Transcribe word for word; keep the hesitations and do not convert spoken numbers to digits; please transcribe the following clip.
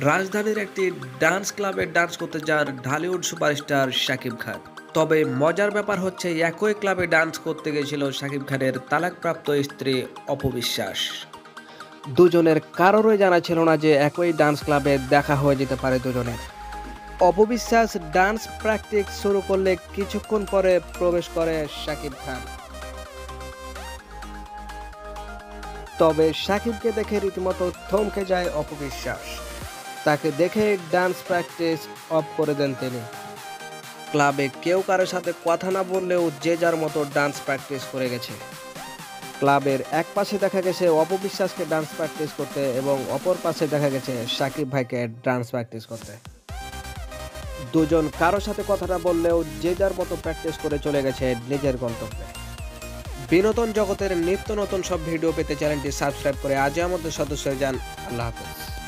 রাজধানীর একটি ডান্স ক্লাবে ডান্স করতে যান ঢালিউড সুপারস্টার শাকিব খান। তবে মজার ব্যাপার হচ্ছে একই ক্লাবে ডান্স করতে গেছিল শাকিব খানের তালাকপ্রাপ্ত স্ত্রী অপবিশ্বাস। দুজনের কারোরই জানা ছিল না যে একই ডান্স ক্লাবে দেখা হয়ে যেতে পারে দুজনের। অপবিশ্বাস ডান্স প্র্যাকটিস শুরু করলে কিছুক্ষণ পরে প্রবেশ করে শাকিব খান। তবে শাকিবকে দেখে রীতিমতো থমকে যায় অপবিশ্বাস। তাকে দেখে ডান্স প্র্যাকটিস অফ করে দেন তিনি। ক্লাবে কেউ কারোর সাথে কথা না বললেও যে যার মতো ডান্স প্র্যাকটিস করে গেছে। ক্লাবের এক পাশে দেখা গেছে অপবিশ্বাসকে ডান্স প্র্যাকটিস করতে এবং অপর পাশে দেখা গেছে শাকিব ভাইকে ডান্স প্র্যাকটিস করতে। দুজন কারোর সাথে কথা না বললেও যে যার মতো প্র্যাকটিস করে চলে গেছে নিজের গন্তব্যে। বিনোদন জগতের নিত্য নতুন সব ভিডিও পেতে চ্যানেলটি সাবস্ক্রাইব করে আজই আমাদের সদস্য হয়ে যান। আল্লাহ হাফেজ।